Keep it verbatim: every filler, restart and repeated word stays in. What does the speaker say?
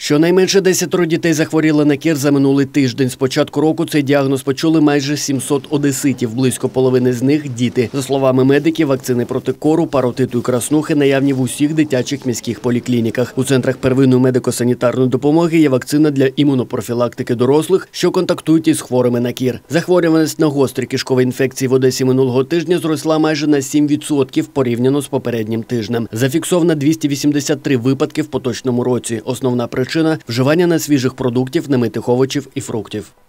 Щонайменше десятеро дітей захворіли на кір за минулий тиждень. З початку року цей діагноз почули майже сімсот одеситів. Близько половини з них – діти. За словами медиків, вакцини проти кору, паротиту і краснухи наявні в усіх дитячих міських поліклініках. У центрах первинної медико-санітарної допомоги є вакцина для імунопрофілактики дорослих, що контактують із хворими на кір. Захворюваність на гострі кишкові інфекції в Одесі минулого тижня зросла майже на сім відсотків порівняно з попереднім тижнем. Зафіксовано двісті вісімдесят три випадки в поточному році. Основна причина – вживання несвіжих продуктів, немитих овочів і фруктів.